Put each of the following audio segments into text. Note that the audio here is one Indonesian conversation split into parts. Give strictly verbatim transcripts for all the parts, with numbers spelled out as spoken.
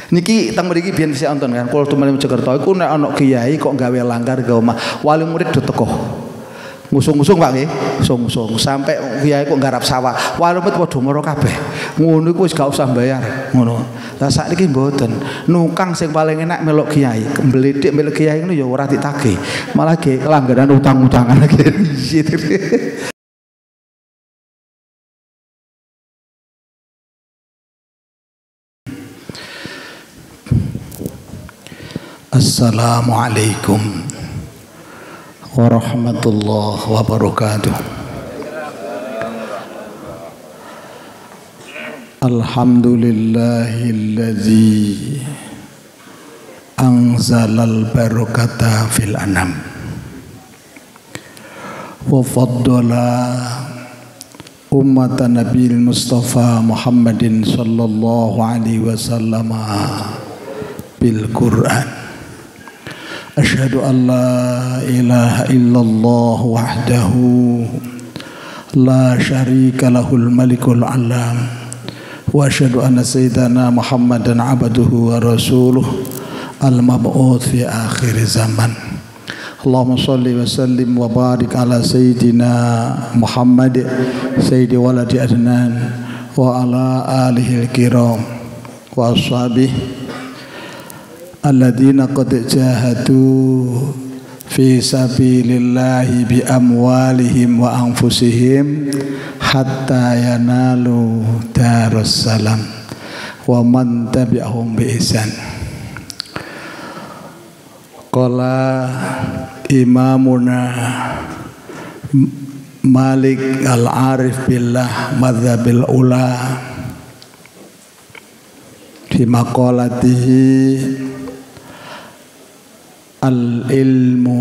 Niki teng mriki biyen sik wonten kan kula tumene Mojokerto iku nek ana kiai kok gawe langgar gawe omah wali murid do teko ngusung-ngusung Pak nggih ngusung-ngusung sampai kiai kok garap sawah wali murid padha mara kabeh ngono iku wis gak usah bayar ngono lah sakniki mboten nukang sing paling enak melok kiai mbledhek melok kiai ngono ya ora ditagih malah ge langgaran utang-utangan lagi. Assalamualaikum warahmatullahi wabarakatuh. Alhamdulillahilladzi anzalal barakata fil anam wa faddala ummatan nabiyil mustafa Muhammadin sallallahu alaihi wasallam bil Qur'an. Asyhadu an la ilaha illallah wahdahu la syarika lahul malikul alam wa asyhadu anna sayyidana Muhammadan abduhu wa rasuluh al mab'uts fi akhir zaman. Allahumma shalli wa sallim wa barik ala sayyidina Muhammad sayyidi waladi adnan wa ala alihi al-kiram wa ashabihi alladzina qad jahadu fi sabilillahi bi amwalihim wa anfusihim hatta yanalu darussalam wa man tabi'ahum bi ihsan. Qala imamuna Malik al-Arif billah madzabil ula fi maqalatihi al-ilmu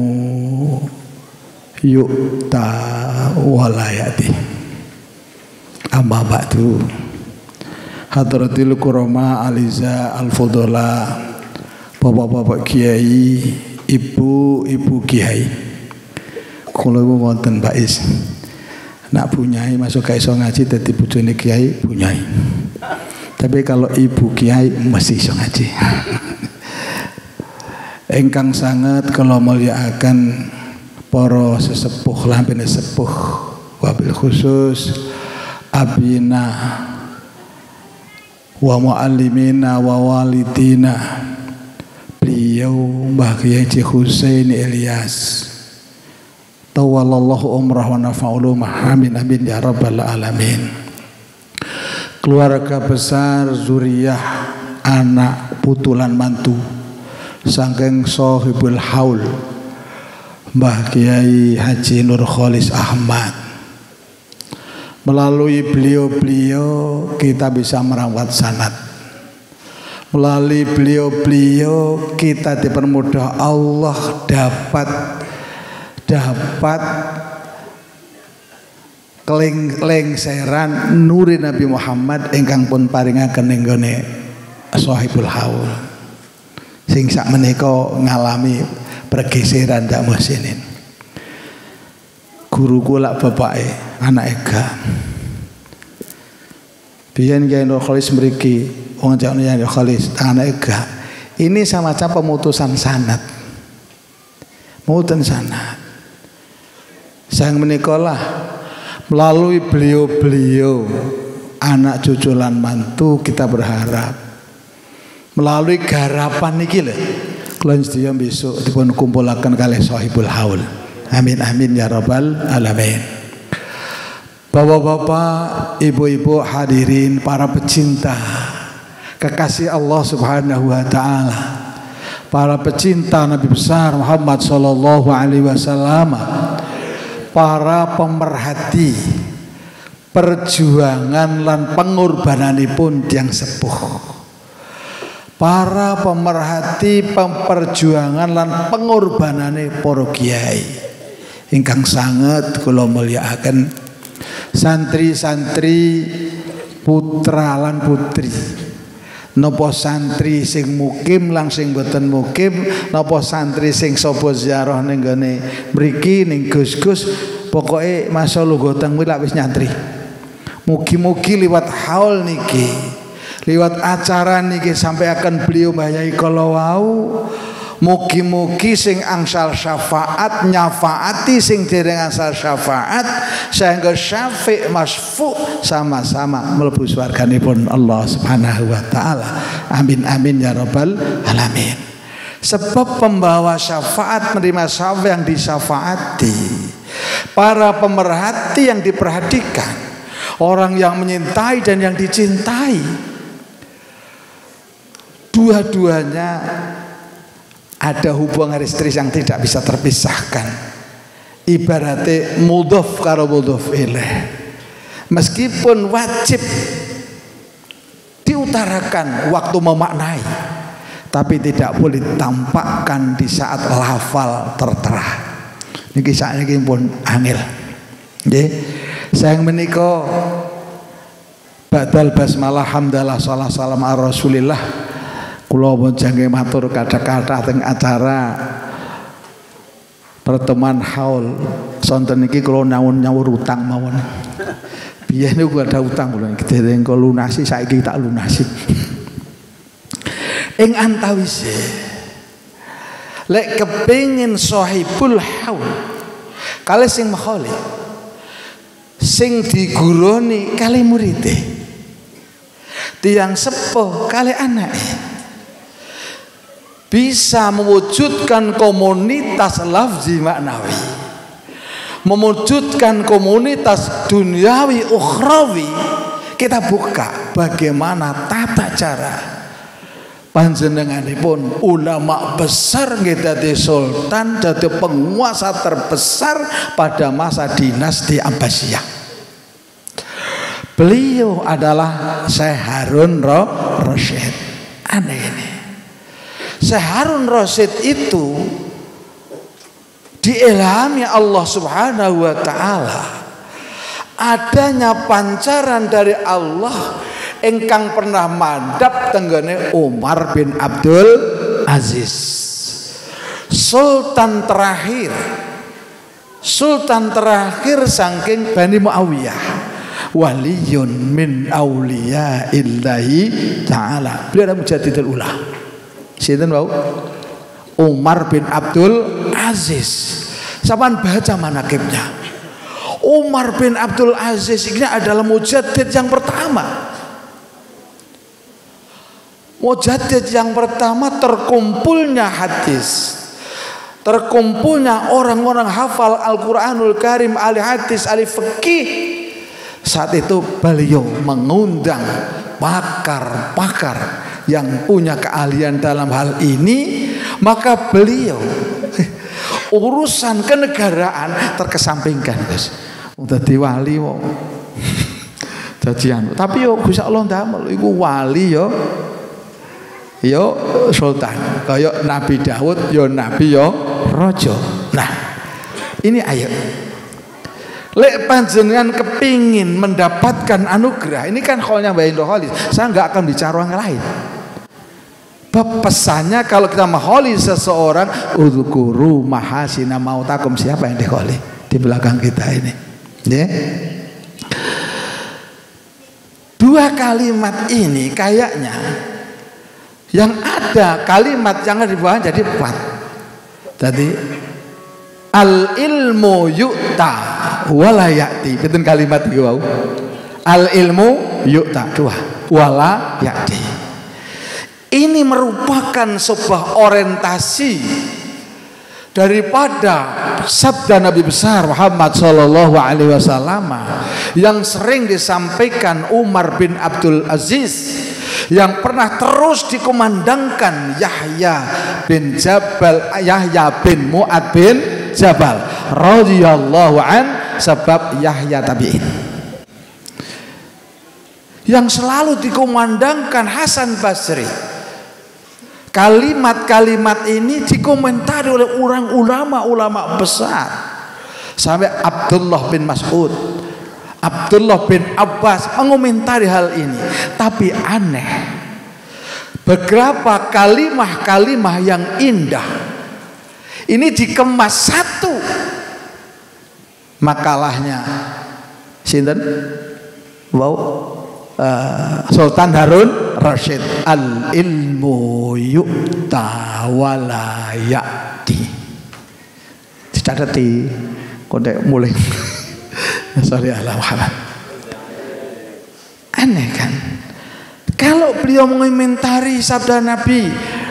yu'ta walayati amma ba'du. Hadratil kurama aliza al-fudola, bapak-bapak kiai, ibu-ibu kiai. Kula wonten Pak Is nak bunyai masuk gak iso ngaji dadi bojone kiai bunyai, tapi kalau ibu kiai mesti iso ngaji. Engkang sangat kalau mulyakaken para sesepuh lampene sepuh wabil khusus abina wa muallimina wa walidina beliau Mbah Kiai Husain Ilyas tawallallahu umrah wa nafa'ulumah amin amin ya rabbal alamin. Keluarga besar zuriyah anak putulan mantu saking sahibul haul Mbah Kiai Haji Nur Kholis Ahmad, melalui beliau-beliau kita bisa merawat sanad, melalui beliau-beliau kita dipermudah Allah dapat dapat kelengseran nuri Nabi Muhammad ingkang pun paringaken nenggone sahibul haul sing sak menika ngalami pergeseran dak musinin. Guruku lak bapake anake gak. Biyen Kiai Nur Kholis mriki wong jakne Kiai Nur Kholis anake gak. Ini semacam pemutusan sanad. Mutusan sanad. Sang menika lah melalui beliau-beliau anak cucu lan mantu kita berharap melalui garapan niki lho kula sedaya besok dipun kumpulaken kalih sahibul haul. Amin amin ya rabbal alamin. Bapak-bapak, ibu-ibu hadirin para pecinta kekasih Allah Subhanahu wa taala, para pecinta Nabi besar Muhammad sallallahu alaihi wasallam, para pemerhati perjuangan lan pengorbananipun tiyang sepuh, para pemerhati perjuangan lan pengorbanane para kiai ingkang sanget kula mulyakaken, santri-santri putra lan putri, napa santri sing mukim lan sing boten mukim, napa santri sing sapa ziarah ning gone mriki ning Gus-gus, pokoke masa lungguh teng wis nyantri. Mugi-mugi liwat haul niki, Liwat acara niki sampai akan beliau bayai kalau wau mugi-mugi sing angsal syafaat nyafaati sing dereng angsal syafaat sehingga syafi' masfu' sama-sama mlebu swarganipun Allah Subhanahu wa taala. Amin amin ya rabbal alamin. Sebab pembawa syafaat menerima syafaat yang disyafaati, para pemerhati yang diperhatikan, orang yang menyintai dan yang dicintai, dua-duanya ada hubungan istri yang tidak bisa terpisahkan. Ibaratnya mudhof karo mudhof ilaih. Meskipun wajib diutarakan waktu memaknai, tapi tidak boleh tampakkan di saat lafal tertera. Niki sakniki pun angel. Nggih. Sayang menika badal basmalah hamdalah salah salam ala Rasulillah. Kula bonjange matur kata-kata teng acara pertemuan haul sonten iki kula nyawur utang mawon. Biyen niku ada utang kula iki engko lunasi saiki tak lunasi. Ing antawise lek kepengin sahibul haul kalih sing makholi sing diguroni kali murite tiyang sepuh kali anake bisa mewujudkan komunitas lafzi maknawi, mewujudkan komunitas duniawi ukhrawi. Kita buka bagaimana tata cara panjenenganipun ulama besar nggih dadi sultan, dadi penguasa terbesar pada masa dinasti Abbasiyah. Beliau adalah Syekh Harun Rasyid. Aneh ini. Syekh Harun Rasyid itu diilhami Allah Subhanahu wa taala adanya pancaran dari Allah ingkang pernah mandhap tenggene Umar bin Abdul Aziz, sultan terakhir sultan terakhir saking Bani Muawiyah, waliyun min auliya illahi ta'ala. Beliau adalah mujaddidul ulah. Sinten wau? Umar bin Abdul Aziz. Sampeyan baca manakibnya. Umar bin Abdul Aziz ini adalah mujaddid yang pertama. Mujaddid yang pertama terkumpulnya hadis, terkumpulnya orang-orang hafal Al-Quranul Karim, ahli hadis, ahli fikih. Saat itu beliau mengundang pakar-pakar yang punya keahlian dalam hal ini, maka beliau urusan kenegaraan terkesampingkan, guys. Dadi wali wong. Dadian. Tapi yo Gusti Allah ndamel iku wali yo yo sultan. Kaya Nabi Daud yo nabi yo raja. Nah, ini ayat. Lek panjenengan kepingin mendapatkan anugerah, ini kan kholnya Mbak Indro Khalis. Saya nggak akan bicara yang lain. Pesannya kalau kita mengholi seseorang, udzkuru mahasina mautakum, siapa yang diholi di belakang kita ini, ya. Dua kalimat ini kayaknya yang ada kalimat yang di bawah jadi empat. Jadi al ilmu yu'ta wala ya'ti, betul kalimat itu wow. Al ilmu yu'ta dua wala ya'ti. Ini merupakan sebuah orientasi daripada sabda Nabi besar Muhammad Shallallahu Alaihi Wasallam yang sering disampaikan Umar bin Abdul Aziz, yang pernah terus dikumandangkan Yahya bin Jabal, Yahya bin Mu'ad bin Jabal radhiyallahu an, sebab Yahya tabi'in, yang selalu dikumandangkan Hasan Basri. Kalimat-kalimat ini dikomentari oleh orang ulama-ulama besar, sampai Abdullah bin Mas'ud, Abdullah bin Abbas mengomentari hal ini. Tapi aneh, beberapa kalimah-kalimah yang indah ini dikemas satu makalahnya sinten? Wow, uh, Sultan Harun Rasyid, al ilmu yu'ta wala ya'ti. Dicatati kode mulai. Sorry Allah Muhammad. Aneh kan? Kalau beliau mengomentari sabda Nabi,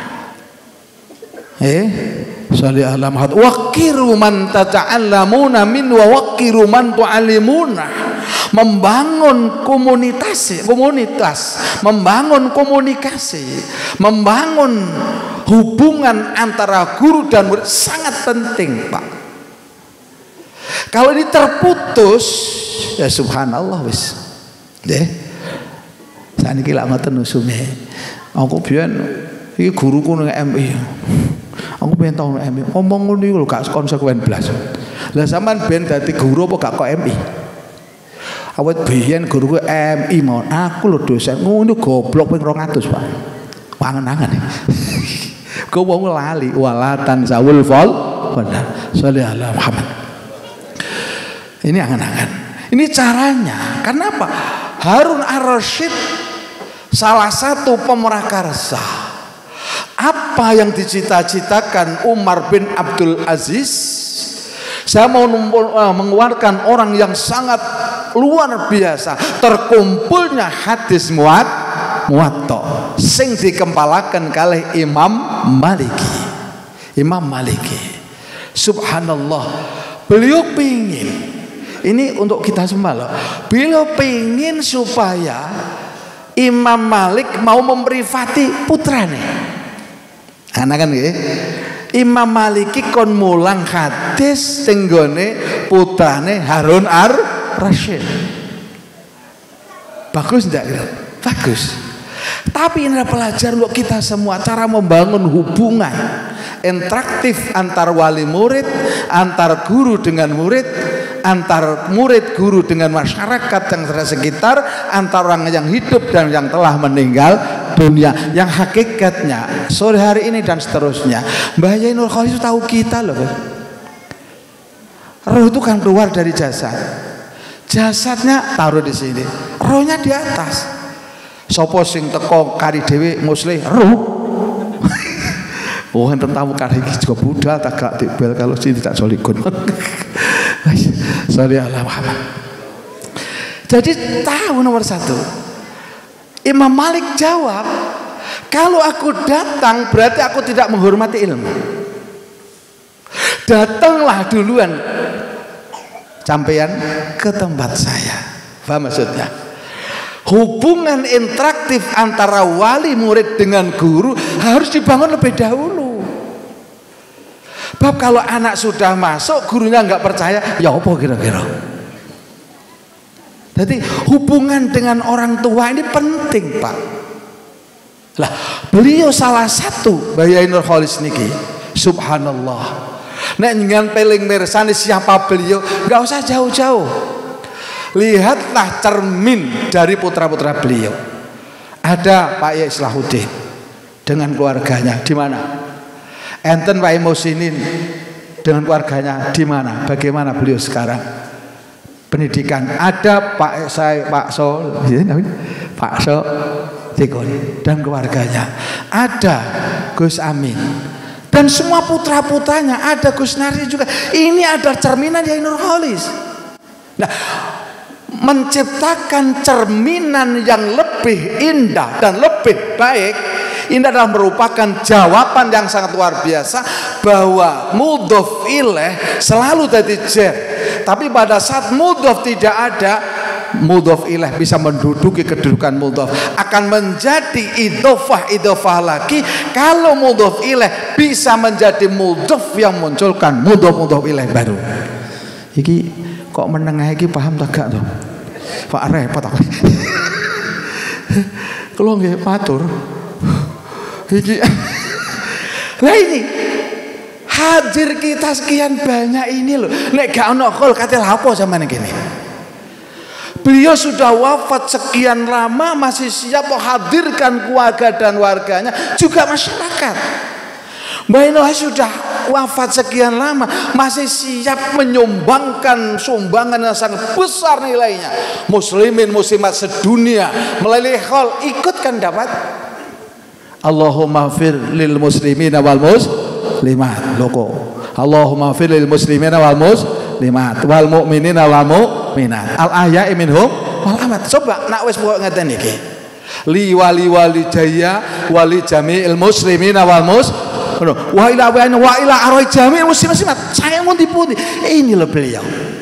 eh, salli ala Muhammad, waqiru man tata'allamuna min wa waqiru man tu'allimuna. Membangun komunitas, komunitas, membangun komunikasi, membangun hubungan antara guru dan murid sangat penting, Pak. Kalau ini terputus, ya subhanallah wis. Nggih. Saniki lak ngoten usume. Aku biyen iki guruku nang M I. Aku pengen tau nang M I. Ngomong ngono iku lho gak konsekuen blas. Lah sampean ben dadi guru apa gak kok M I? Awet biyen guruku M I mawon. Aku lho dosen ngono goblok ping rong atus, Pak. Wangen-angen. Kok wong lali walatan sawul fol. Benar. Sholli ala Muhammad. Ini angan-angan. Ini caranya. Kenapa? Harun Ar-Rasyid salah satu pemrakarsa. Apa yang dicita-citakan Umar bin Abdul Aziz? Saya mau mengeluarkan orang yang sangat luar biasa. Terkumpulnya hadis muat muwatta sing dikempalaken kalih Imam Maliki. Imam Maliki. Subhanallah. Beliau pingin, ini untuk kita semua loh. Beliau pingin supaya Imam Malik mau memprivati putrane. Anak kan nggih. Imam Maliki kon mulang hadis sing nggone putrane Harun Ar-Rasyid. Bagus ndak kira? Bagus. Tapi ini adalah pelajaran untuk kita semua, cara membangun hubungan interaktif antar wali murid, antar guru dengan murid, antar murid guru dengan masyarakat yang ada sekitar, antar orang yang hidup dan yang telah meninggal dunia. Yang hakikatnya sore hari ini dan seterusnya, Mbah Yai Nur Khalis tahu kita loh. Roh itu kan keluar dari jasad, jasadnya taruh di sini, rohnya di atas. Sopo sing teko kari dewi muslih roh. Oh, enten tamu kari juga budal tak gak tibel kalau sini tak solikun. Sorry Allah Muhammad. Jadi tahu nomor satu, Imam Malik jawab, kalau aku datang berarti aku tidak menghormati ilmu. Datanglah duluan sampean ke tempat saya. Paham maksudnya? Hubungan interaktif antara wali murid dengan guru harus dibangun lebih dahulu. Bab kalau anak sudah masuk gurunya nggak percaya, ya apa kira-kira? Jadi hubungan dengan orang tua ini penting, Pak. Lah, beliau salah satu Mbah Yai Nur Khalis niki. Subhanallah. Nek dengan peling mirsani siapa beliau, nggak usah jauh-jauh. Lihatlah cermin dari putra-putra beliau. Ada Pak Yai Islahuddin dengan keluarganya di mana? Enten Pak Yai Musinin dengan keluarganya di mana? Bagaimana beliau sekarang? Pendidikan. Ada Pak saya Pak Sol, Pak Sol Tikon dan keluarganya. Ada Gus Amin dan semua putra-putranya. Ada Gus Nari juga. Ini ada cerminan Yai Nur Khalis. Nah, menciptakan cerminan yang lebih indah dan lebih baik, ini adalah merupakan jawaban yang sangat luar biasa bahwa mudhof ilaih selalu jadi jar. Tapi pada saat mudhof tidak ada, mudhof ilaih bisa menduduki kedudukan mudhof, akan menjadi idhofah idhofah lagi. Kalau mudhof ilaih bisa menjadi mudhof yang munculkan mudhof mudhof ilaih baru. Iki kok menengah iki paham tak gak tuh? Pak repot aku. Kalau nggak matur, iki. Lah ini hadir kita sekian banyak ini loh. Nek gak ono kol kate lapo zaman gini. Beliau sudah wafat sekian lama masih siap menghadirkan keluarga dan warganya juga masyarakat. Mbak Inoh sudah wafat sekian lama masih siap menyumbangkan sumbangan yang sangat besar nilainya. Muslimin muslimat sedunia melalui khol ikut kan dapat. Allahumma fir lil muslimina wal muslimat. Loko. Allahumma fir lil muslimina wal muslimat wal mu'minina wal mu'minat. Al ahya'i minhum wal amwat. Coba nak wis pokoke ngeten iki. Li wali wali jaya wali jami'il muslimina wal muslimat wa ila wa ila arwah jami'il muslimin muslimat. Saya mau diputi. Ini loh beliau.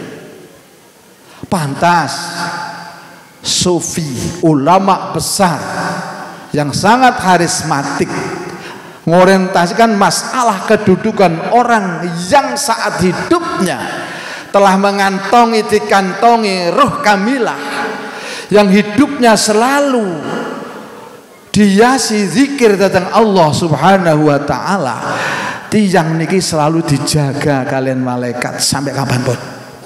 Pantas sufi, ulama besar yang sangat karismatik mengorientasikan masalah kedudukan orang yang saat hidupnya telah mengantongi dikantongi roh kamilah, yang hidupnya selalu dihiasi zikir tentang Allah Subhanahu wa taala. Tiyang niki selalu dijaga kalian malaikat sampai kapanpun.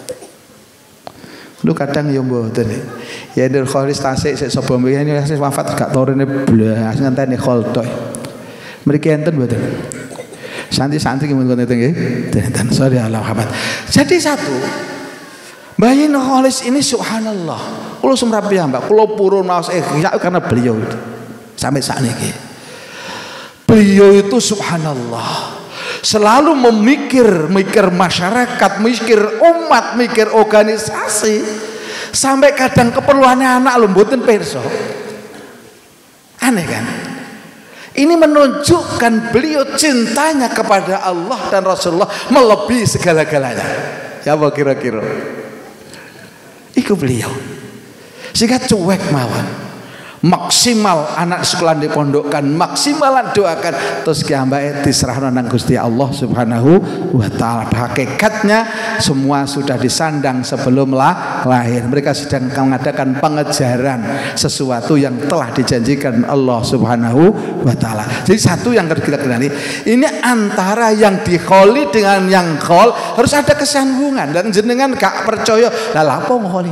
Lu kadang ya mboten. Ya Nur Khalis tasik sik sapa mriki ini wafat gak torene blas ngenteni kholtoy. Mriki enten mboten. Santi-santi mun ngoten nggih. Enten sorry Allah Muhammad. Jadi satu Mbah Nur Khalis ini subhanallah. Kula sumrap piyambak, kula purun maos eh karena beliau itu. Sampai saat ini. Beliau itu subhanallah selalu memikir, mikir masyarakat, mikir umat, mikir organisasi. Sampai kadang keperluannya anak lho mboten pirsa. Aneh kan? Ini menunjukkan beliau cintanya kepada Allah dan Rasulullah melebihi segala-galanya. Ya apa kira-kira? Iku beliau. Sehingga cuek mawon. Maksimal anak sekolah dipondokkan, maksimal doakan, terus kiambake diserahno nang Gusti Allah Subhanahu wa taala. Hakikatnya semua sudah disandang sebelum lah, lahir. Mereka sedang mengadakan pengejaran sesuatu yang telah dijanjikan Allah Subhanahu wa taala. Jadi satu yang harus kita kenali, ini antara yang dikholi dengan yang khol harus ada kesambungan. Dan jenengan gak percaya, lah apa ngkholi?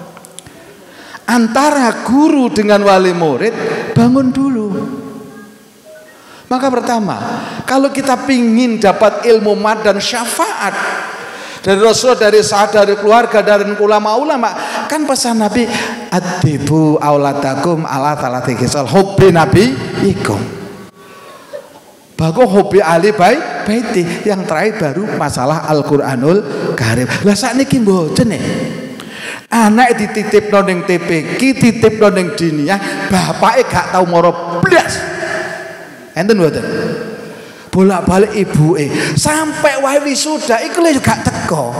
Antara guru dengan wali murid bangun dulu. Maka pertama, kalau kita pingin dapat ilmu mad dan syafaat dari Rasul, dari sahabat, dari keluarga, dari ulama-ulama, kan pesan Nabi, adibu auladakum ala talati kisal hobi Nabi ikum. Bagus hobi ali baik baiti. Yang terakhir baru masalah Al-Quranul Karim. Lah sakniki mboten nih. Anak dititip noneng T P K, titip noneng diniyah, bapaknya gak tahu moro blas. Enten mboten? Bolak-balik ibuke sampai wae wisuda iku lho gak teko.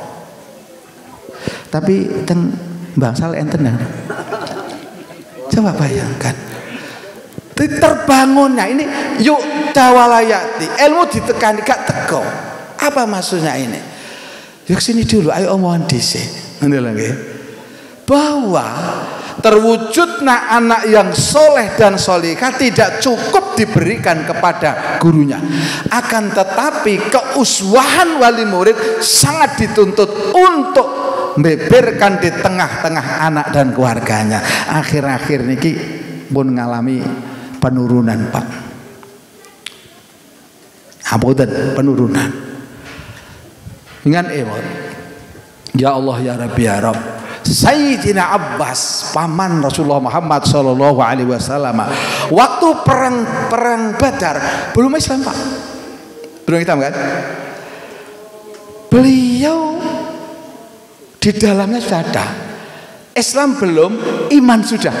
Tapi teng bangsal enten ya. Coba bayangkan. Terbangunnya ini yuk dawalayati, ilmu ditekani gak teko. Apa maksudnya ini? Yuk sini dulu, ayo omongan dhisik. Bahwa terwujudnya anak yang soleh dan solihah tidak cukup diberikan kepada gurunya, akan tetapi keuswahan wali murid sangat dituntut untuk membeberkan di tengah-tengah anak dan keluarganya. Akhir-akhir niki pun ngalami penurunan Pak. Apunten, penurunan. Dengan emot. Ya Allah ya Rabbi ya Rabb. Sayyidina Abbas paman Rasulullah Muhammad sallallahu alaihi wasallam waktu perang perang Badar belum Islam Pak, belum Islam kan? Beliau di dalamnya sudah ada Islam belum, iman sudah.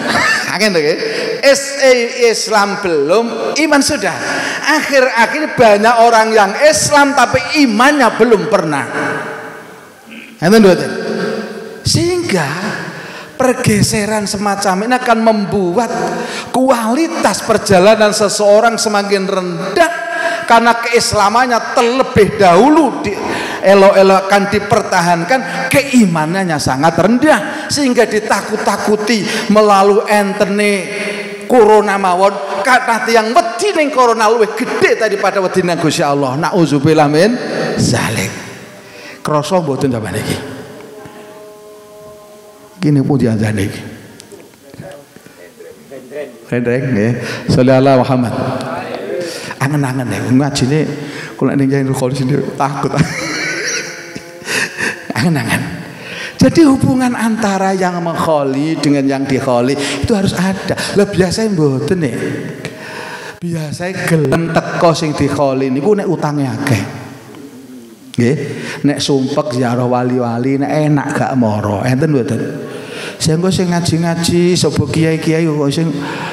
Islam belum, iman sudah. Akhir-akhir banyak orang yang Islam tapi imannya belum pernah. Sehingga pergeseran semacam ini akan membuat kualitas perjalanan seseorang semakin rendah karena keislamannya terlebih dahulu di elok-elokkan dipertahankan, keimanannya sangat rendah sehingga ditakut-takuti melalui entene corona mawon. Kata tiang wedi ning corona luwih gede daripada wedi nang Gusti Allah. Nauzubillah min zalik. Krasa mboten sampeyan iki. Kene pun diazane iki. Rendreng nggih. Sallallahu Muhammad. Angen-angen ya ngajine Kalau ning Yai Kholi sini takut. Angan-angan. Jadi hubungan antara yang mengkholi dengan yang dikholi itu harus ada. Lah biasanya mboten nih. Biasanya gelem teko sing dikholi niku nek utange akeh. Nggih, nek sumpek ziarah wali-wali nek enak gak moro. Enten mboten. Sing kok sing ngaji-ngaji sapa kiai-kiai kok sing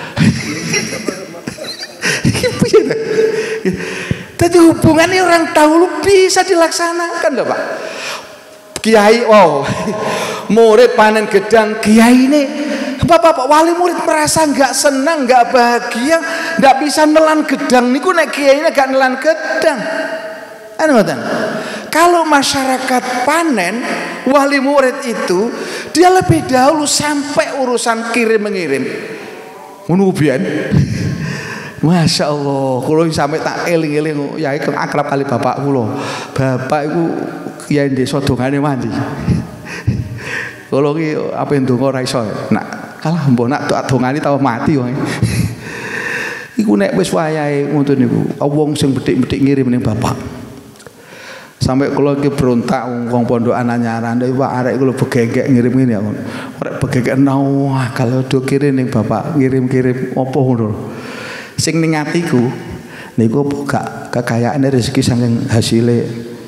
iki piye ta? Jadi hubungan ini orang dahulu bisa dilaksanakan loh Pak. Kiai, wow, murid panen gedang, kiai ini, bapak-bapak wali murid merasa nggak senang, nggak bahagia, nggak bisa nelan gedang. Niku nek kiai ini nggak nelan gedang. Anu ngoten. Kalau masyarakat panen, wali murid itu dia lebih dahulu sampai urusan kirim mengirim. Ngono biyen. Masya Allah, kalau sampai tak eling-eling, ya itu akrab kali bapak kulo. Bapak itu kiai desa dongane mandi. Kalau ki apa yang dongo ra iso. Nak kalah mbok nak tok dongane tau mati wae. Iku nek wis wayahe ngoten niku, wong sing betik-betik ngirim ning bapak. Sampai kalau ki berontak wong pondokan anyaran, Pak arek iku lho begegek ngirim ngene ya. Arek begegek wah kalau do kirim ning bapak ngirim-kirim apa ngono. Sing ning atiku niku gak kekayaane rezeki saking hasile.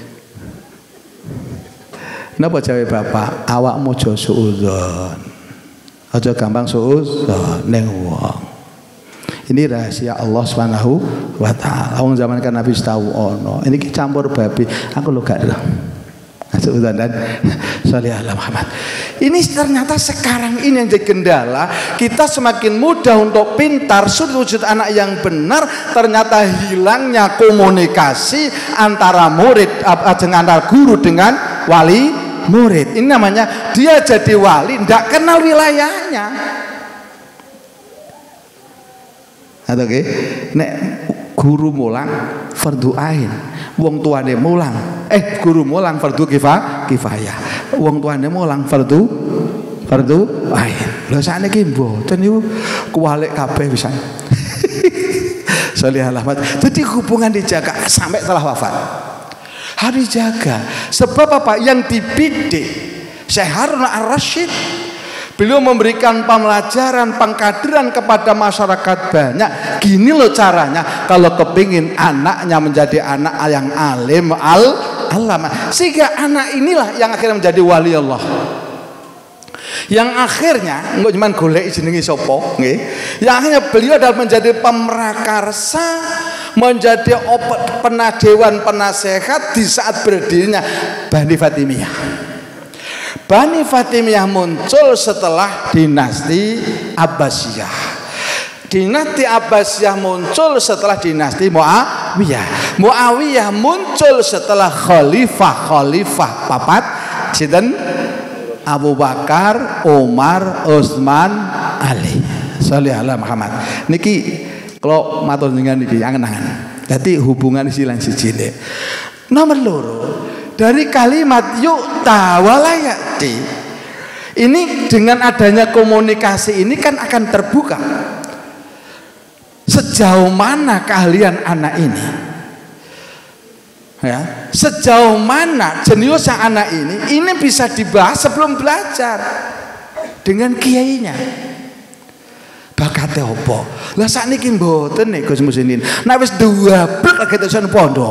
Napa jawe bapak? Awakmu aja suudzon. Aja gampang suudzon ning wong. Ini rahasia Allah Subhanahu wa taala. Wong zaman kan Nabi tahu ono. Ini ki campur babi. Aku lo gak suudzon dan sallallahu Muhammad. Ini ternyata sekarang ini yang jadi kendala. Kita semakin mudah untuk pintar, sujud anak yang benar. Ternyata hilangnya komunikasi antara murid dengan antara guru dengan wali murid. Ini namanya dia jadi wali, tidak kenal wilayahnya. Atau okay? Nek guru mulang fardu ain, wong tuane mulang, eh guru mulang fardu kifah, kifayah, wong tuane mulang fardu fardu ain. Lha sakniki mboten niku kuwalik kabeh pisan. Sholih Ahmad. Jadi hubungan dijaga sampai setelah wafat. Harus dijaga. Sebab apa? Yang dibidik Syekh Harun Ar-Rasyid, beliau memberikan pembelajaran, pengkaderan kepada masyarakat banyak. Gini loh caranya kalau kepingin anaknya menjadi anak yang alim al alama, sehingga anak inilah yang akhirnya menjadi wali Allah. Yang akhirnya nggak cuma golek jenenge sapa nggih. Yang akhirnya beliau adalah menjadi pemrakarsa, menjadi penadewan penasehat di saat berdirinya Bani Fatimiyah. Bani Fatimiyah muncul setelah dinasti Abbasiyah. Dinasti Abbasiyah muncul setelah dinasti Muawiyah. Muawiyah muncul setelah khalifah-khalifah papat sinten? Abu Bakar, Umar, Utsman, Ali. Sholih ala Muhammad. Niki kalau matur jenengan niki angen-angen. Dadi hubungan silang sijine. Nomor loro, dari kalimat yuk tawalayati ini dengan adanya komunikasi ini kan akan terbuka sejauh mana keahlian anak ini, ya, sejauh mana jenius anak ini ini bisa dibahas sebelum belajar dengan kiainya. Bakate opo? Lah sakniki mboten nek Gus Musinin. Nek wis dua blek lagi terusan pondok.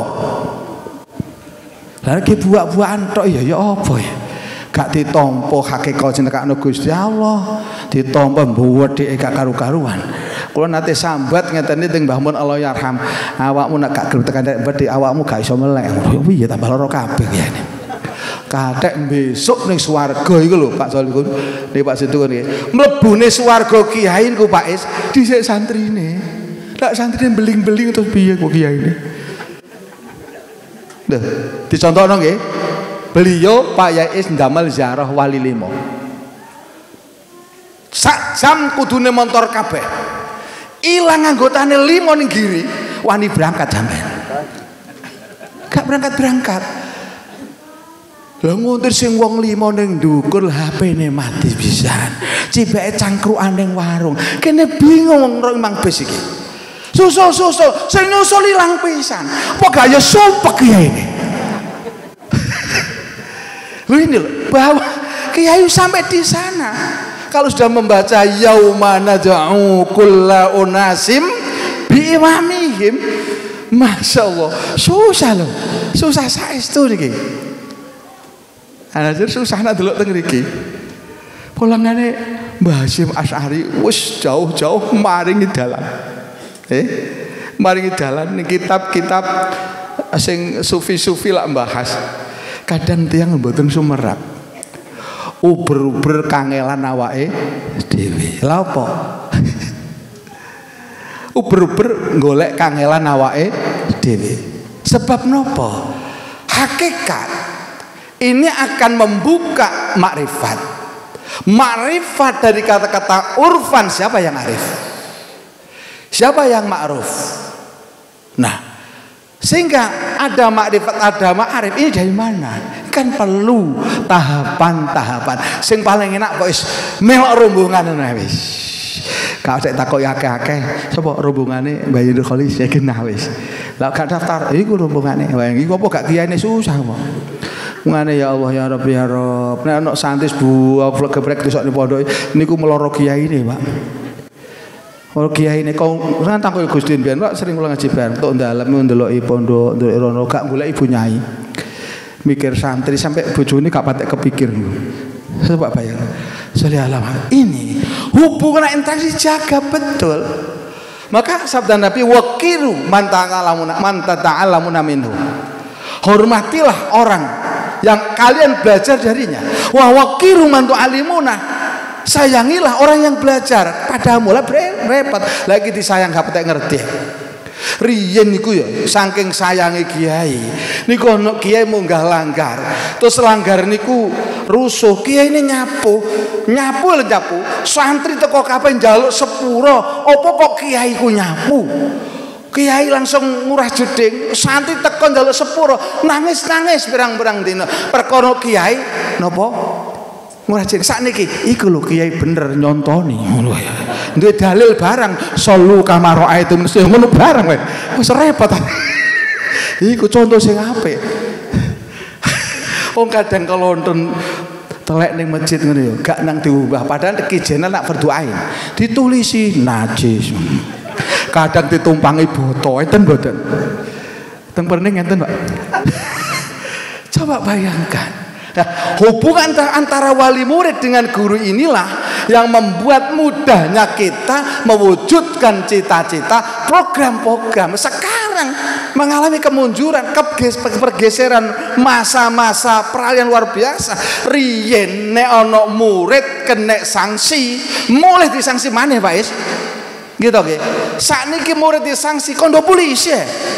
Lah iki buak-buakan tok ya ya apa ya? Gak ditampa hakikat jenekane Gusti Allah, ditampa mbuwedheke gak karu-karuan. Kula nate sambat ngeten teng Mbah Mun Allah yarham. Awakmu nek gak gelem tekan bedhe awakmu gak iso melek. Piye tambah lara kabeh kene. Kathek besok ning swarga iku lho Pak Solikun. Nih Pak Situn nggih. Mlebune swarga kiai niku Pak Is dhisik santrine. Lek santrine beling-beling terus piye kok kiyaine? Lho, dicontohno nggih. Beliau Pak Yais ndamel ziarah wali limo. Sak jam kudune motor kabeh. Ilang anggotane limo ning giri, wani berangkat sampean. Gak berangkat-berangkat. Lah ngontir sing wong limo ning ndukur H P-ne mati pisan. Cibake cangkrukan ning warung. Kene bingung wong mang bis iki. Susul-susul, sing nyusul ilang pisan. Apa gaya sumpek kiai ini? Lu ini loh, bahwa kiai sampai di sana. Kalau sudah membaca yauma naj'u kulla unasim bi imamihim, masya Allah, susah loh, susah saestu niki. Ana jur susah nak delok teng mriki. Pulangane Mbah Hasyim Asy'ari wis jauh-jauh maringi dalan. Eh, maringi dalan ning kitab-kitab sing sufi-sufi lak bahas. Kadang tiyang mboten sumerap. Uber-uber kangelan awake dhewe. Lha apa? Uber-uber golek kangelan awake dhewe. Sebab nopo? Hakikat ini akan membuka makrifat. Makrifat dari kata-kata urfan, siapa yang arif? Siapa yang ma'ruf? Nah, sehingga ada makrifat, ada ma'arif, ini dari mana? Kan perlu tahapan-tahapan. Sing paling enak kok is melok rombongan wis. Kalau saya takut akeh-akeh, sapa rombongane Mbah Yunus Kholis ya genah wis. Lah gak daftar, iku rombongane. Wah, iku apa gak kiyaine susah kok. Ngene ya Allah ya Rabbi ya Rabb. Nek ana santis bu gebrek besok ning pondok niku meloro kiyaine, Pak. Kalau kiai ini kau kan takut Gusti Mbiyen Pak sering ulang ngaji bareng tok ndalem ndeloki pondok, ndelok rono gak golek ibu nyai. Mikir santri sampai bojone gak patek kepikir. Coba bayang. Sallallahu ini hubungan interaksi jaga betul. Maka sabda Nabi waqiru man ta'alamuna man ta'alamuna minhu. Hormatilah orang yang kalian belajar darinya. Wa waqiru man tu'alimuna. Sayangilah orang yang belajar padamu. Lah repot lagi disayang gak petek ngerti. Riyen niku ya saking sayangi kiai niku ana kiai munggah langgar terus langgar niku rusuh kiai ini nyapu nyapu lho nyapu santri teko kabeh njaluk sepuro apa kok kiai ku nyapu kiai langsung murah jeding santri teko njaluk sepuro nangis-nangis pirang-pirang dina perkara kiai napa murah jeding sakniki iku lho kiai bener nyontoni ngono ya duwe dalil barang solu kamaro itu mesti ngono barang wae wis repot iku contoh sing apik wong kadang kalau nonton telek ning masjid ngono ya gak nang diubah padahal kijenan nak berdoain ditulisi najis kadang ditumpangi boto enten mboten teng perning enten Pak coba bayangkan. Nah, hubungan antara wali murid dengan guru inilah yang membuat mudahnya kita mewujudkan cita-cita program-program. Sekarang mengalami kemunduran, pergeseran masa-masa peralihan luar biasa. Riyen nek ana murid kena sanksi, mulih disanksi maneh Pak Is. Gitu nggih. Sakniki murid disanksi kondo polisi.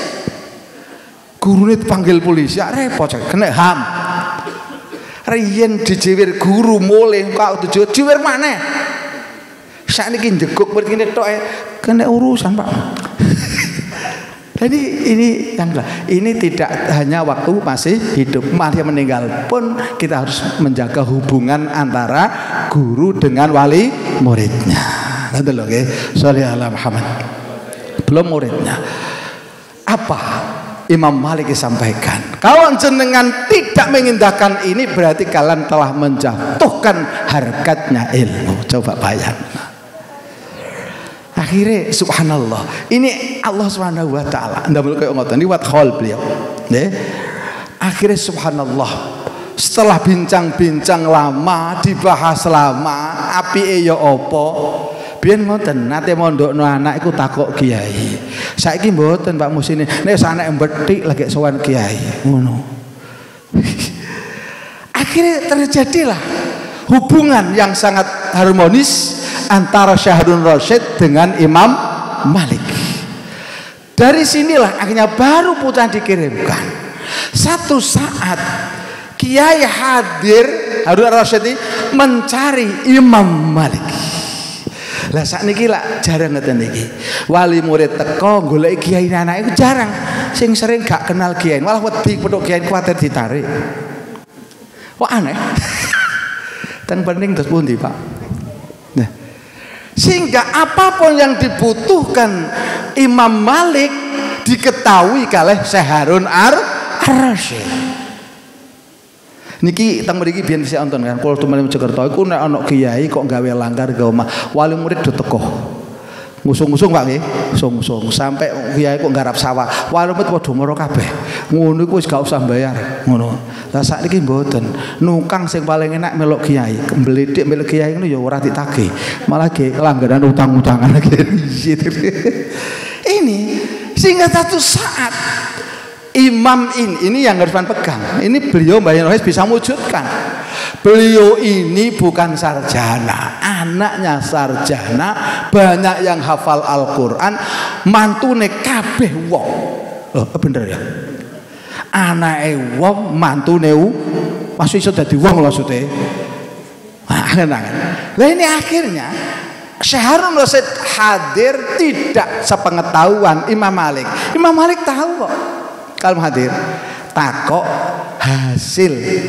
Gurune dipanggil polisi, repot kena H A M. Riyen dijiwir guru mulih kok dijiwir maneh. Sakniki njeguk murid kene tok kena urusan, Pak. Jadi ini yang ini tidak hanya waktu masih hidup, masih meninggal pun kita harus menjaga hubungan antara guru dengan wali muridnya. Nanti loh, nggih. Sholli ala Muhammad. Belum muridnya. Apa Imam Malik sampaikan? Kalau jenengan tidak mengindahkan ini berarti kalian telah menjatuhkan harkatnya ilmu. Coba bayangkan. Akhirnya subhanallah. Ini Allah Subhanahu wa taala. Ndak boleh kayak ngoten. Ini wat khol beliau. Nggih. Akhirnya subhanallah. Setelah bincang-bincang lama, dibahas lama, apike ya apa? Biyen ngoten, nate mondokno anak iku takok kiai. Saiki mboten Pak Musine. Nek anak mbethik lagi sowan kiai. Ngono. Akhirnya terjadilah hubungan yang sangat harmonis antara Syahrul Rasyid dengan Imam Malik. Dari sinilah akhirnya baru putra dikirimkan. Satu saat Kiai hadir Harun Rasyid mencari Imam Malik. Lah sakniki lak jarang ngeten iki. Wali murid teko golek kiai anak itu jarang. Sing sering gak kenal kiai, malah wedi petuk kiai kuwatir ditarik. Wah aneh. Teng pening terus pundi, Pak? Nah. Sehingga apapun yang dibutuhkan Imam Malik diketahui kalih Syekh Harun Ar-Rasyid. Niki teng mriki biyen sik wonten kan kula tumel Mojokerto iku nek ana kiai kok gawe langgar gawe omah wali murid do teko. Ngusung-ngusung Pak nggih, ngusung-ngusung sampai kiai kok garap sawah. Wali murid padha mara kabeh. Ngono iku wis gak usah bayar, ngono. Lah sakniki mboten. Nukang sing paling enak melok kiai, kembledik melok kiai ngono ya ora ditagih. Malah ge langgaran utang-utangan lagi. Ini sehingga satu saat imam ini, ini yang harus pegang. Ini beliau Mbah Yenohes bisa wujudkan. Beliau ini bukan sarjana, anaknya sarjana, banyak yang hafal Al-Quran, mantune kabeh wong. Oh, bener ya. Anake wong, mantune masih iso dadi wong maksudnya. Angen-angen. Lah ini akhirnya Syekh Harun Rasyid hadir tidak sepengetahuan Imam Malik. Imam Malik tahu kok. Kalau hadir takok hasil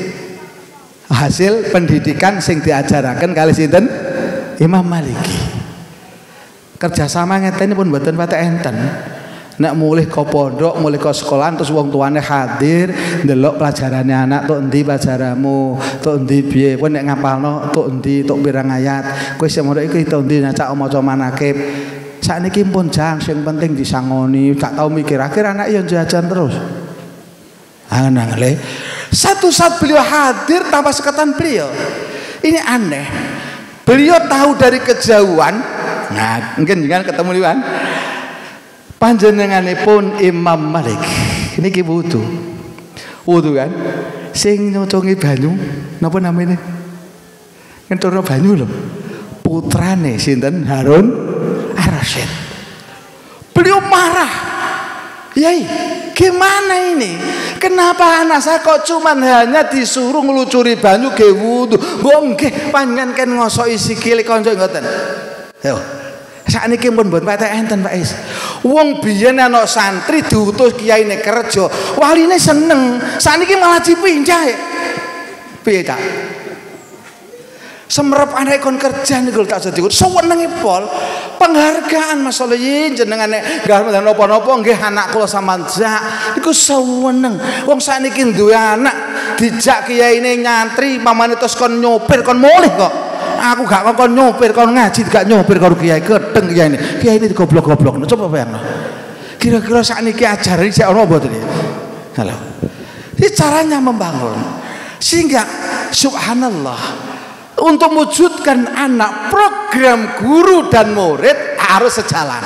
hasil pendidikan sing diajaraken kali sinten Imam Maliki. Kerjasama ngeten pun mboten patek enten. Nek mulih ke pondok, mulih ke sekolahan terus wong tuane hadir ndelok pelajarane anak tok endi pelajaranmu, tok endi piye, kowe nek ngapalno tok endi, tok pirang ayat, kowe sing mondok iki tok endi nyacak maca manakib. Sakniki pun jang sing penting disangoni, gak tau mikir akhir anak yang jajan terus. Anang le. Satu saat beliau hadir tanpa sekatan beliau. Ini aneh. Beliau tahu dari kejauhan. Nah, mungkin jangan ketemu liwan. Panjenenganipun Imam Malik. Ini ki wudu. Wudu kan? Sing nyocongi banyu, napa namanya? Ngenturno banyu lho. Putrane sinten Harun Ar-Rasyid. Beliau marah. Yai, gimana ini? Kenapa anak saya kok cuman hanya disuruh ngelucuri banyu ge wudu? Wong nggih panjenengan kan ngosoki sikile kanca ngoten. Yo. Sakniki pun mboten patek enten Pak Is. Wong biyen ana santri diutus kiyaine kerja, waline seneng. Sakniki malah dipinjah. Piye, Kak? Semerep anak kon kerja niku tak jadi sewenenge pol penghargaan masalah yin jenengane gak napa-napa nggih anak kula sampean jak niku seweneng wong sakniki duwe anak dijak kiyaine nyantri pamane terus kon nyopir kon mulih kok aku gak kon nyopir kon ngaji gak nyopir karo kiai gedeng kiyaine kiyaine digoblok-goblokno coba bayangno kira-kira sakniki ajare sik ana mboten iki halo iki caranya membangun sehingga subhanallah untuk mewujudkan anak program guru dan murid harus sejalan.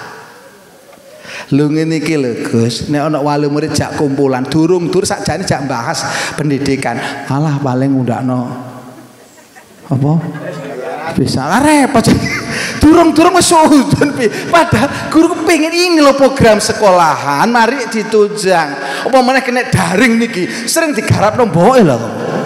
Lho ngene iki lho Gus, nek ana wali murid jak kumpulan durung dur sakjane jak bahas pendidikan, malah paling ngundakno apa? Bisa lah repot. Durung-durung wis sudun pi. Padahal guru kepengin ini lho program sekolahan, mari ditujang. Apa meneh kena daring niki, sering digarapno mboke lho.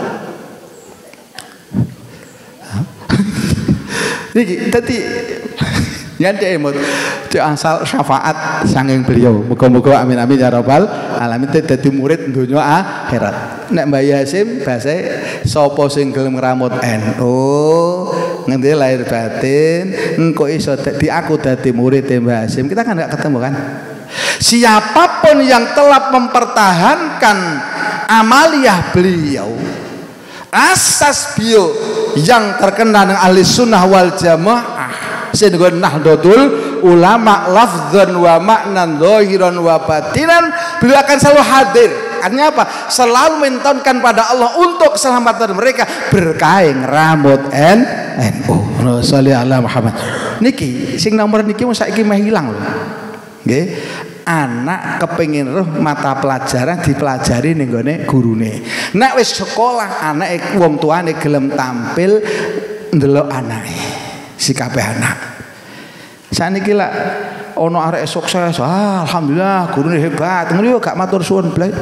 Niki tadi yang diemut asal syafaat sanging beliau. Muga-muga amin amin ya rabbal alamin dadi murid donya akhirat. Nek Mbah Yasim bahasa sapa sing gelem ngramut N U ngendi lahir batin engko iso dadi aku dadi murid Mbah Yasim. Kita kan enggak ketemu kan. Siapapun yang telah mempertahankan amaliyah beliau asas bio yang terkena dengan ahli sunnah wal jamaah sehingga nahdlatul ulama lafzan wa maknan zahiran wa batinan beliau akan selalu hadir. Artinya apa? Selalu mentonkan pada Allah untuk keselamatan mereka berkaing rambut N U. Sholli ala Muhammad. Niki sing nomor niki saiki meh ilang lho. Nggih. Anak kepengin roh mata pelajaran dipelajari ning gone gurune. Nek wis sekolah anake wong tuane gelem tampil ndelok anake. Sikape anak. Saniki lak ana arek sukses, ah, alhamdulillah gurune hebat. Ngono yo gak matur suwun blek.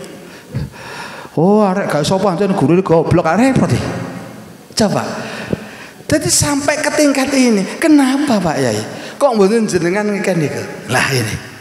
Oh, arek gak sapa ancen gurune goblok arek repot. Coba. Jadi sampai ke tingkat ini, kenapa Pak Yai? Kok mboten jenengan ngeken niku? Lah ini.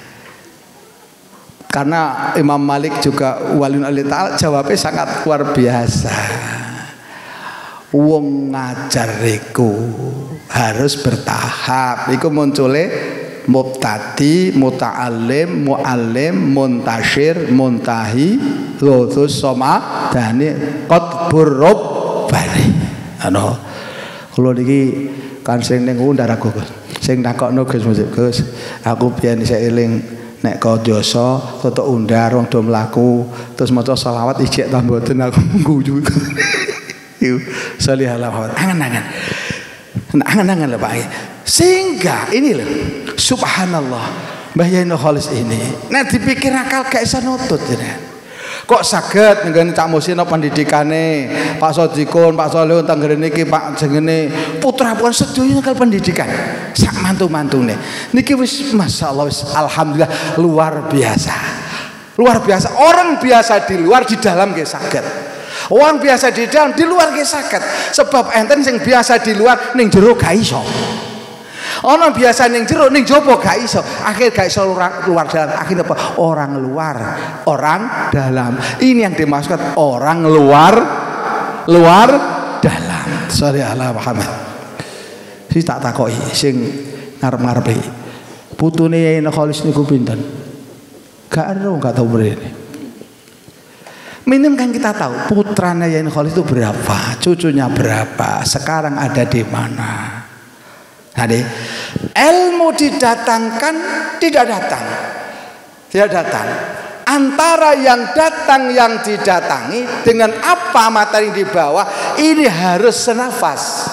Karena Imam Malik juga waliun Allah Ta'ala jawabnya sangat luar biasa. wong ngajar iku harus bertahap. Iku muncule mubtadi, muta'allim, mu'allim, muntasyir, muntahi, lutus soma dani qad burrobani. Ano kula niki kan sing ning undar aku sing takokno Gus Gus, aku biyen isih eling nek kau dosa tutuk undar wong do mlaku terus maca selawat ijek ta mboten aku guyu. Iku salih alawat angan-angan. Angan-angan lho Pak. Sehingga ini loh subhanallah Mbah Yai Nurholis ini nek dipikir akal gak iso nutut ya. Kok saged nggone Cak Musino pendidikane Pak Sodikun, Pak Solihun tenggene iki Pak jengene putra puan sedaya nyekel pendidikan sak mantu-mantune. Niki wis masyaallah wis alhamdulillah luar biasa. Luar biasa. Orang biasa di luar di dalam nggih saged. Orang biasa di dalam di luar nggih saged. Sebab enten sing biasa di luar ning jero gak iso. Ono biasa ning jero ning jopo gak iso. Akhir gak iso luar, luar dalam. Akhirnya apa? Orang luar, orang dalam. Ini yang dimaksud orang luar, luar dalam. Sorry Allah Muhammad. Si tak takoki sing ngarep-ngarep iki. Putune Yai Nurholis niku pinten? Gak ada, gak tahu mrene. Minim kan kita tahu putranya Yai Nurholis itu berapa, cucunya berapa, sekarang ada di mana. Jadi ilmu didatangkan tidak datang, tidak datang. Antara yang datang yang didatangi dengan apa materi di bawah ini harus senafas.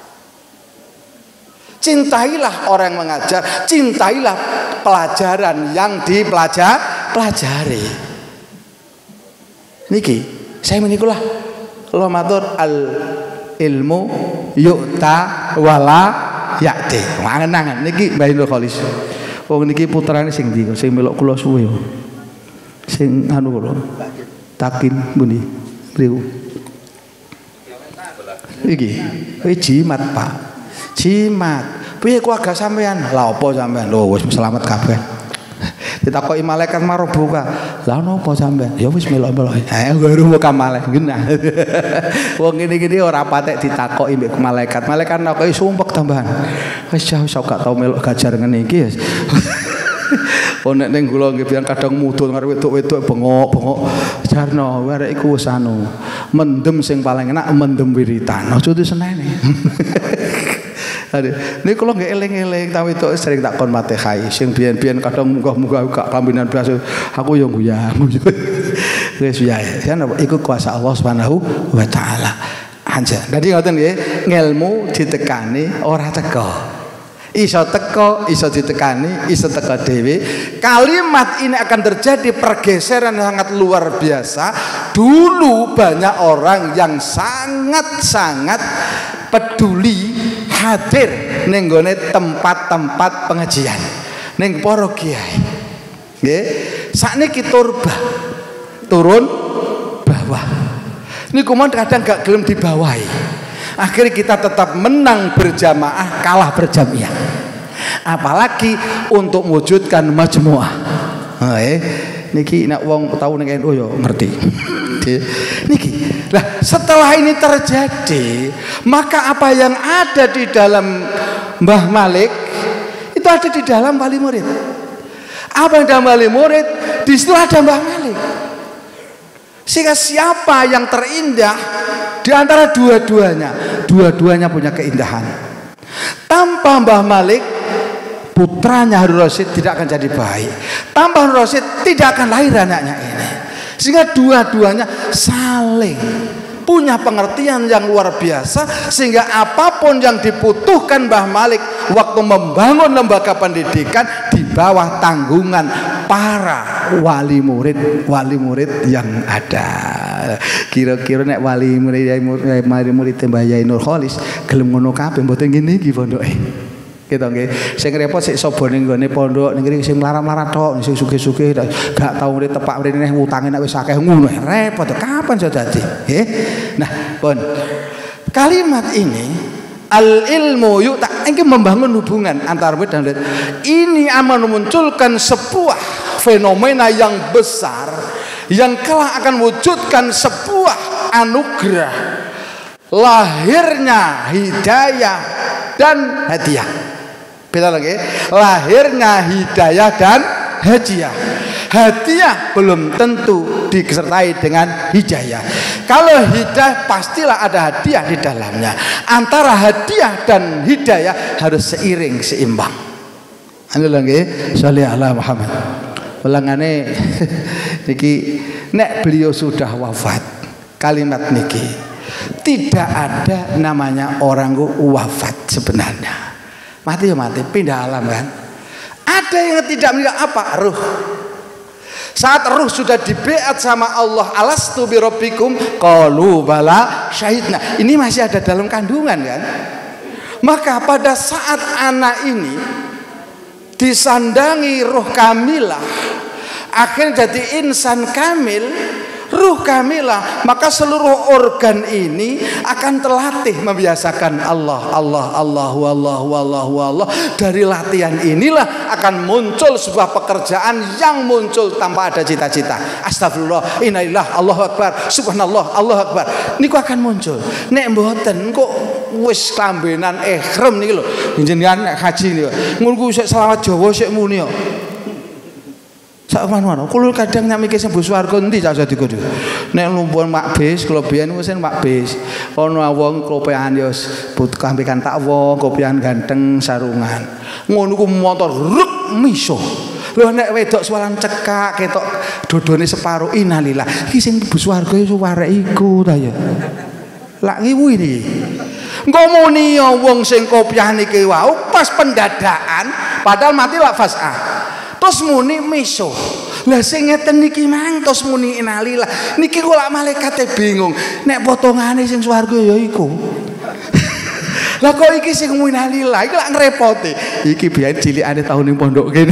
Cintailah orang yang mengajar, cintailah pelajaran yang dipelajari. Niki saya menikulah Allah matur al ilmu yu'ta wala yakti. Mangan-mangan niki Mbah Nurholis. Wong niki putrane sing ndi sing melok kula suwe. Sing anu kula. Takin pundi? Mriku. Iki, iki jimat, Pak. Jimat. Piye keluarga sampean? Lah apa sampean? Lho wis selamat kabeh. Ditakoki malaikat marobuka. Lah napa sampean? Ya wis melok-melok. Eh baru muka malaikat genah. Wong ngene-ngene ora patek ditakoki mbek malaikat. Malaikat nakoki sumpek tambahan. Wis jauh sok gak tau melok gajar ngene iki ya. Oh nek ning kula nggih biyen kadang mudhun karo wedok-wedok bengok-bengok. Jarno arek iku wis anu. Mendem sing paling enak mendem wiritan. Aja diseneni. Aduh, ini kalau nggak eleng-eleng, tapi itu sering tak kon matehai. Sing biyen-biyen kadang munggah-munggah gak kambinan biasa. Aku yang guyang, wes ya. Kan ikut kuasa Allah Subhanahu wa Ta'ala. Aja. Jadi ngoten nggih, ngelmu ditekani ora teko. Iso teko, iso ditekani, iso teko dewe. Kalimat ini akan terjadi pergeseran yang sangat luar biasa. Dulu banyak orang yang sangat-sangat peduli hadir ning gone tempat-tempat pengajian ning para kiai. Nggih, sakniki turba turun bawah. Niku mon kadang gak gelem dibawahi. Akhirnya kita tetap menang berjamaah, kalah berjamiah. Apalagi untuk mewujudkan majmuah. Nggih, niki nek wong tau ning N U yo ngerti. Niki. Nah, setelah ini terjadi, maka apa yang ada di dalam Mbah Malik itu ada di dalam wali murid. Apa yang dalam wali murid, di situ ada Mbah Malik. Sehingga siapa yang terindah di antara dua-duanya, dua-duanya punya keindahan. Tanpa Mbah Malik, putranya Harun Rasid tidak akan jadi baik. Tanpa Harun Rasid tidak akan lahir anaknya ini. Sehingga dua-duanya saling punya pengertian yang luar biasa, sehingga apapun yang dibutuhkan Mbah Malik waktu membangun lembaga pendidikan di bawah tanggungan para wali murid wali murid yang ada. Kira-kira nek wali murid wali murid Mbah Yai Nurholis gelem ngono kabeh mboten ngene iki pondoke. Gitu nggih. Sing repot sik sapa ning gone pondok ning kene sing mlarat-mlarat tok, sing sugih-sugih gak tau urip tepak mrene utange nek wis akeh ngono. Repot kapan iso dadi? Nggih. Nah, pun kalimat ini al ilmu yuk tak ingin membangun hubungan antara murid dan murid. Ini akan memunculkan sebuah fenomena yang besar yang kelak akan wujudkan sebuah anugerah lahirnya hidayah dan hadiah. Beda lagi, lahirnya hidayah dan hadiah. Hadiah belum tentu disertai dengan hidayah. Kalau hidayah pastilah ada hadiah di dalamnya. Antara hadiah dan hidayah harus seiring, seimbang. Anu lagi, sholli ala Muhammad. Ulangane niki nek beliau sudah wafat, kalimat niki tidak ada namanya orang wafat sebenarnya. Mati ya mati, pindah alam kan. Ada yang tidak meninggal apa? Ruh. Saat ruh sudah dibeat sama Allah, alastu birabbikum, qalu bala syahidna. Ini masih ada dalam kandungan kan. Maka pada saat anak ini disandangi ruh kamilah, akhirnya jadi insan kamil, ruh kamilah, maka seluruh organ ini akan terlatih membiasakan Allah, Allah, Allahu, Allahu, Allahu, Allah. Dari latihan inilah akan muncul sebuah pekerjaan yang muncul tanpa ada cita-cita. Astagfirullah, innalillah, Allahu Akbar, subhanallah, Allahu Akbar. Niku akan muncul. Nek mboten kok wis klambenan ihram niki lho. Jenengan nek haji niku. Ngono sik selawat Jawa sik muni kok. Sak mana-mana, kulo kadang nyamike sing bus warga endi sak dikudu. Nek lumpun mak bis, kula biyen wis mak bis. Ono wong kopian yo but kampikan tak wong, kopian ganteng sarungan. Ngono ku motor ruk miso. Lho nek wedok sualan cekak ketok dodone separo innalillah. Iki sing bus warga iso warek iku ta ya. Lak ngiwu iki. Engko muni yo wong sing kopian iki wau pas pendadakan padahal mati lak fasah. Terus muni miso. Lah sing ngeten niki mang terus muni innalillah. Niki kok lak malaikate bingung. Nek potongane sing swarga ya iku. Lah kok iki sing muni innalillah iki lak ngrepoti. Iki biyen cilikane tau ning pondok kene.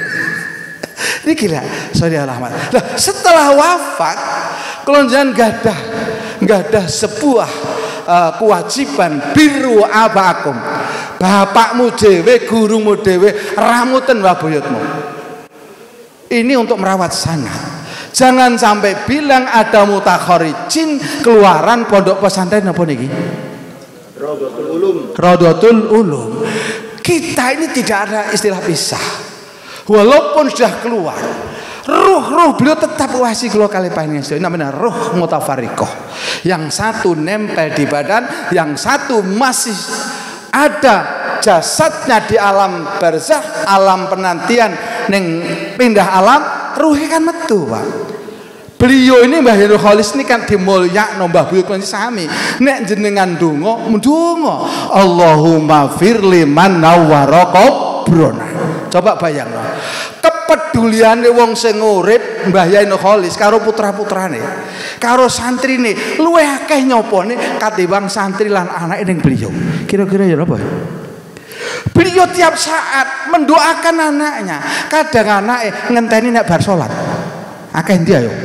Niki lah Sayyidina Ahmad. Lah setelah wafat kula njenengan gadah gadah sebuah uh, kewajiban biru abakum. Bapakmu dhewe, gurumu dhewe, ramuten wabuyutmu. Ini untuk merawat sanad. Jangan sampai bilang ada mutakharijin keluaran pondok pesantren apa niki? Rodotul Ulum. Rodotul Ulum. Kita ini tidak ada istilah pisah. Walaupun sudah keluar, ruh-ruh beliau tetap wasi kalau kali panjang. Ini namanya ruh mutafariqah. Yang satu nempel di badan, yang satu masih ada jasadnya di alam barzakh, alam penantian neng pindah alam, ruhnya kan metu Pak. Beliau ini Mbah Heru Khalis ini kan dimulyakno Mbah Buyut kan sami. Nek jenengan donga, mendonga Allahumma fir liman nawwara qabrona. Coba bayangno. Kepeduliane wong sing urip Mbah Heru Khalis karo putra-putrane, karo santrine luwih akeh nyopone katimbang santri lan anake ning beliau. Kira-kira ya apa? Beliau tiap saat mendoakan anaknya. Kadang anaknya ngenteni nek bar salat. Akeh dia yo.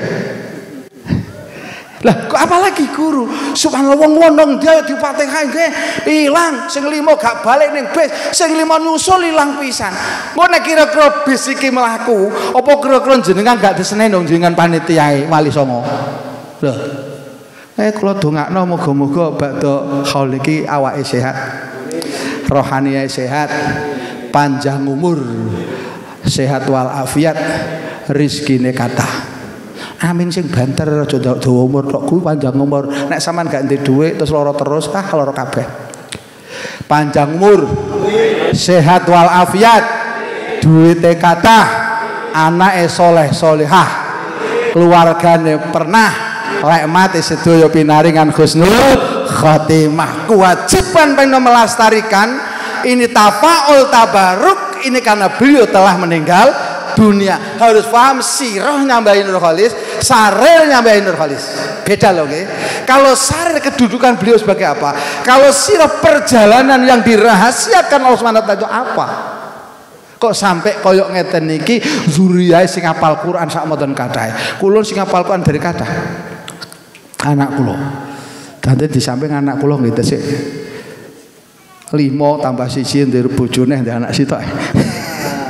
Lah kok apalagi guru. Subhanallah wong wonong dia dipatihake ilang, sing limo gak balik ning bis, sing limo nyusul ilang pisan. Engko nek kira-kira bis iki mlaku, apa kira-kira jenengan gak disenen dong jenengan panitiae Wali Songo. Lho. Eh kula dongakno muga-muga bakda haul iki awake sehat. Rohaninya sehat, panjang umur, sehat walafiat, rizkine kathah. Amin sing banter aja dawa umur tok kuwi panjang umur. Nek sampean gak ndek dhuwit terus lara terus, ah lara kabeh. Panjang umur, sehat walafiat, duwite kathah, anake soleh solehah, keluargane pernah lek mati sedaya pinaringan husnul khotimah. Kewajiban pengen melestarikan ini tafaul tabaruk ini karena beliau telah meninggal dunia. Harus paham sirah nyambahin Nur Khalis, sarir nyambahin Nur Khalis. Beda loh, okay? Kalau sarir kedudukan beliau sebagai apa? Kalau sirah perjalanan yang dirahasiakan Allah Subhanahu wa taala itu apa? Kok sampai koyok ngeten niki zuriyah sing hafal Quran sak mboten kathah. Kula sing hafal Quran dari kathah. Anak kula. Nanti di samping anak kula nggih tesik lima tambah siji ndek bojone ndek anak sitok.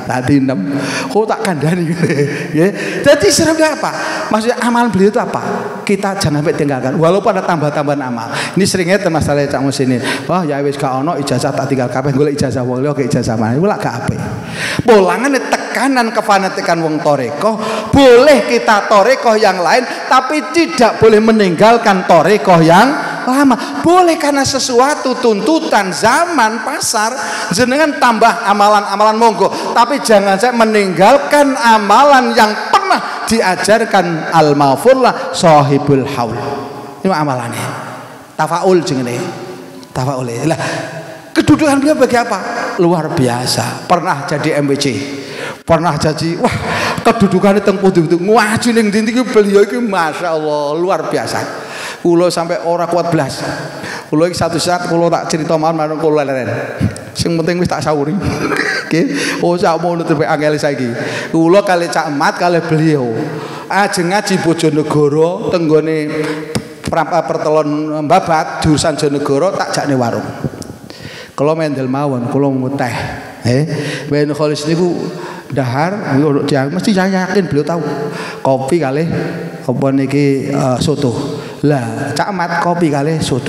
tadi enam. Kok tak kandani ya. Jadi sebenarnya apa? Maksudnya amalan beliau itu apa? Kita jangan sampai tinggalkan. Walaupun ada tambah-tambahan amal. Ini seringnya masalah cak musinin. Wah ya wis gak ono ijazah tak tinggal kabeh golek ijazah wong liya ke ijazah mana. Iku lak gak apik. Bolangane tekanan kefanatikan wong toreko. Boleh kita toreko yang lain, tapi tidak boleh meninggalkan toreko yang lama. Boleh karena sesuatu tuntutan zaman pasar jenengan tambah amalan-amalan monggo, tapi jangan saya meninggalkan amalan yang pernah diajarkan al-mafurlah sahibul haul. Ini amalannya tafaul jenenge tafaul lah. Kedudukan beliau bagi apa? Luar biasa. Pernah jadi M W C, pernah jadi wah kedudukannya teng pundi-pundi ngaju ning ndi iki beliau iki masya Allah luar biasa. Kulo sampai ora kuat belas. Kulo iki satu saat kulo tak cerita mawon marang kulo leren. Sing penting wis tak sawuri. Oke. Oh sak mono tepe angel saiki. Kulo kali Cak Mat kali beliau. Ajeng ngaji Bojonegoro teng nggone pertelon Babat jurusan Jonegoro tak jakne warung. Kulo mendel mawon, kulo nguteh. Eh, ben kholis niku dahar mesti saya yakin beliau tahu. Kopi kali apa niki uh, soto. Lah, Cak Mat kopi kali soto.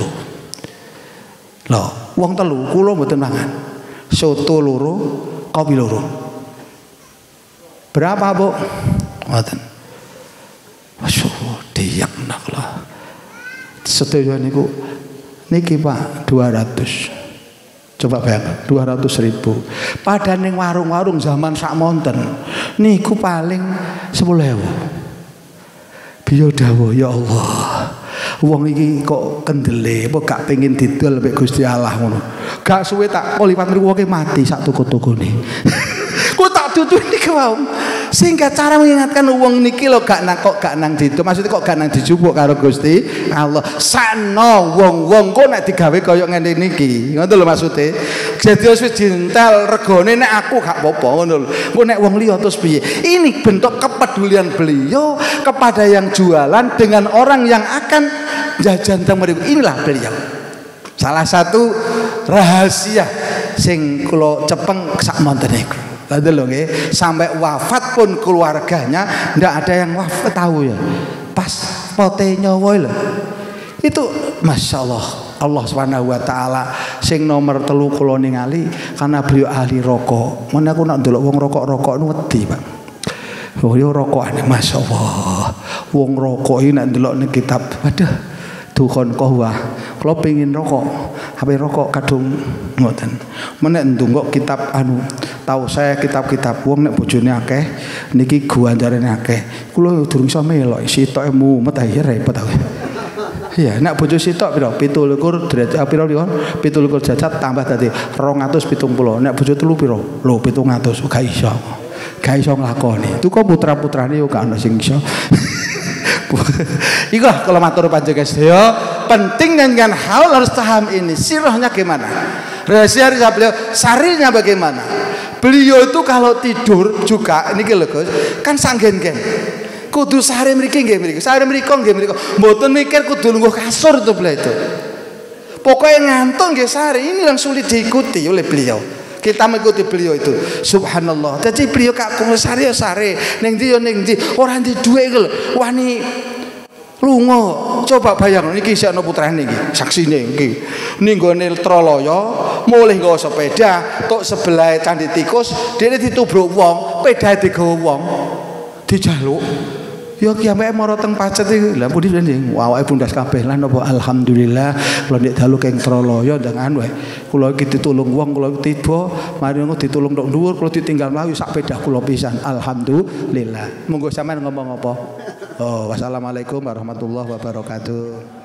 Loh, wong telu kula mboten mangan. Soto loro, kopi loro. Berapa, Bu? Ngoten. Masyaallah, diyak naklah. Sedaya niku niki Pak dua ratus. Coba bayangkan dua ratus ribu. Padahal ning warung-warung zaman sakmonten niku paling sepuluh ribu. Biyo dawuh ya Allah. Wong iki kok kendele apa gak pengin didol mek Gusti Allah ngono. Gak suwe tak liwat mriku wong mati sak toko-tokone. Ku tak dudu niki wae. Sehingga cara mengingatkan wong niki lho gak nang kok gak nang didol. Maksudnya kok gak nang dijupuk karo Gusti Allah. Sano wong-wong kok nek digawe kaya ngene niki. Ngono lho maksude. Jadi wis dintel regane nek aku gak apa-apa ngono lho. Engko nek wong liya terus piye? Ini bentuk kepedulian beliau kepada yang jualan dengan orang yang akan jajan teng mriku. Inilah beliau. Salah satu rahasia sing kula cepeng sak monten niku. Lha lho nggih, sampai wafat pun keluarganya ndak ada yang wafat tahu ya. Pas pote nyawa lho. Itu masyaallah Allah Subhanahu wa taala sing nomor telu kula ningali karena beliau ahli rokok. Men aku nak ndelok wong rokok-rokok nu wedi, Pak. Oh yo rokokane masyaallah. Wong rokok iki nak ndelok ning kitab. Waduh, dukhon kohwah. Kula pengin rokok. Hape rokok kadung ngoten. Men nek ndonga kitab anu tahu saya kitab-kitab wong nek bojone akeh niki guanjarane akeh. Kula durung iso melok sitoke mumet ae repot aku. Iya, nek bojo sitok pira? tujuh puluh derajat pira pira? tujuh puluh derajat tambah dadi dua ratus tujuh puluh. Nek bojo telu pira? Lho tujuh ratus gak iso. Gak iso nglakoni. Itu kok putra-putrane yo gak ono sing iso. Iku kalau matur panjenengan sedaya, penting dengan hal harus paham ini. Sirahnya gimana? Rahasia beliau, sarinya bagaimana? Beliau itu kalau tidur juga niki lho Gus, kan sanggen-gen. Kudu sehari mriki nggih mriki. Sehari mriki nggih mriki. Mboten mikir kudu lungguh kasur itu beliau itu. Pokoknya ngantuk nggih sehari ini yang sulit diikuti oleh beliau. Kita mengikuti beliau itu. Subhanallah. Jadi beliau kak kung sehari ya sehari. Ning ndi yo ning ndi. Ora ndi dhuwit iku lho. Wani lunga. Coba bayang niki isih ana putrane iki. Saksine iki. Ning gone Troloyo mulih nggawa sepeda tok sebelah Candi Tikus, dene ditubruk wong, pedahe digawa wong. Dijaluk. Ya kiamake mara teng pacet iki. Lah pundi njenengan awake bundas kabeh lan apa alhamdulillah kula nek dalu keng Troloyo ndangan wae. Kula iki ditulung wong, kula tiba mari ngono ditulung tok dhuwur, kula ditinggal mlayu sak pedah kula pisan. Alhamdulillah. Monggo sampean ngomong apa? Oh, wassalamualaikum warahmatullahi wabarakatuh.